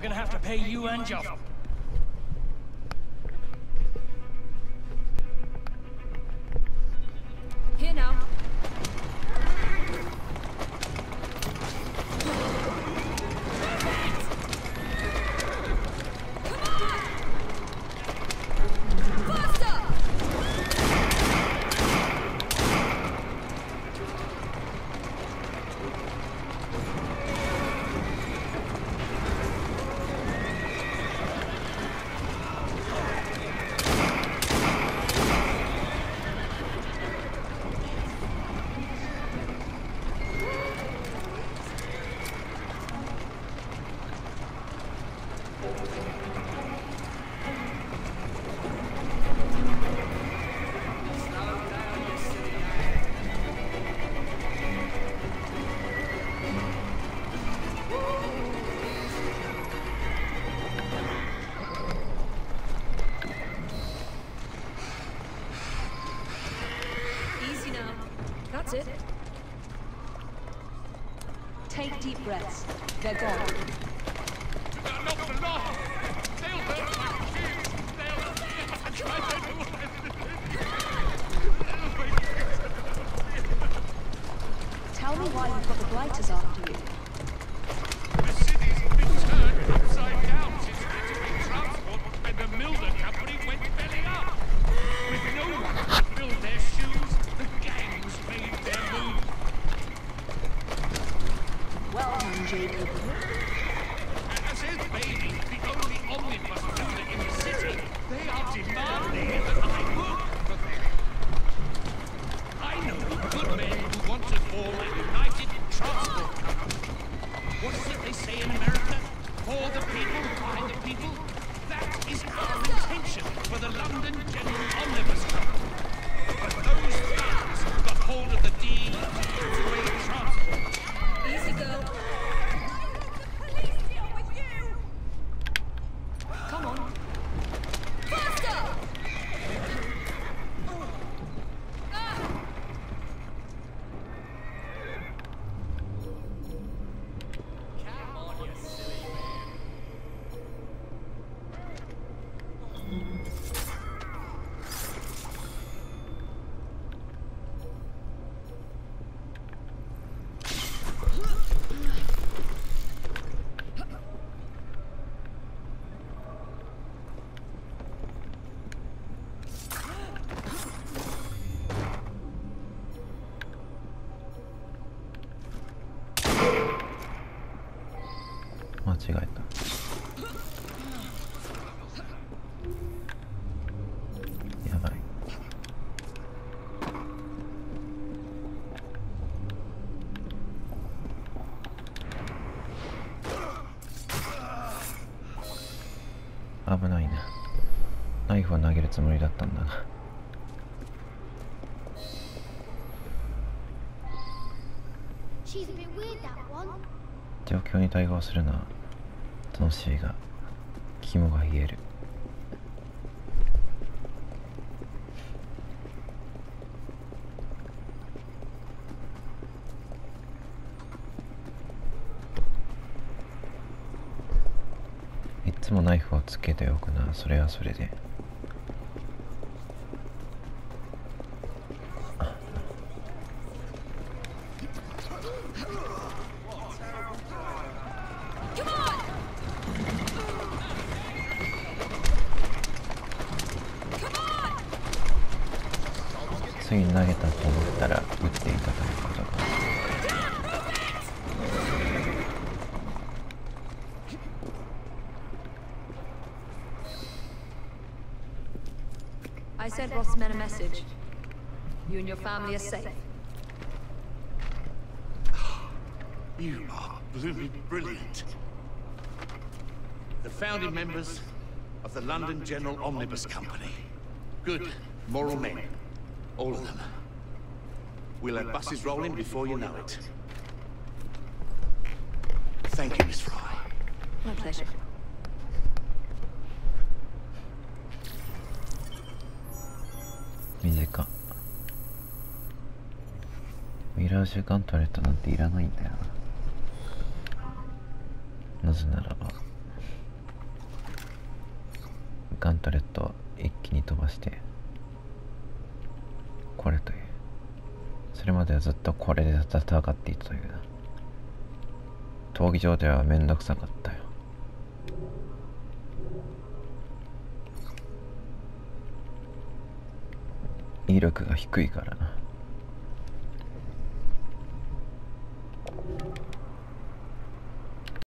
we're gonna have to pay you and Joff. Here now. That's it. Take deep breaths. They're gone. Not for long. They'll hurt my kids. Tell me why you've got the blighters after you. The city's been turned upside down since interstate transport and the Milner Company went belly up. With no one to fill their shoes, the gangs made their move. Well done, Jacob. As is Bailey, the only omnibus builder in the city, they are demanding that I work for them. I know good men who want to form a united transport company. What is it they say in America? For the people, by the people? That is our intention for the London General Omnibus Company. But those thugs got hold of the deed to way transport. Easy, girl. Police deal with you! Come on. Faster! Come on, you silly man. 間違えた。やばい。危ないな。ナイフは投げるつもりだったんだが。 She's a bit weird, that one. 状況に対応するのは楽しいが肝が冷える。いつもナイフをつけておくな。それはそれで。次に投げたと思ったら撃っていたということか。 I sent Rossman a message. You and your family are safe. You are blooming brilliant. The founding members of the London General Omnibus Company. Good, moral men. All of them. We'll have buses rolling before you know it. Thank you, Miss Fry. My pleasure. 短っ。ミラージュガントレットなんていらないんだよな。なぜならばガントレットを一気に飛ばしてこれという、それまではずっとこれで戦っていたというな。闘技場ではめんどくさかったよ。威力が低いからな。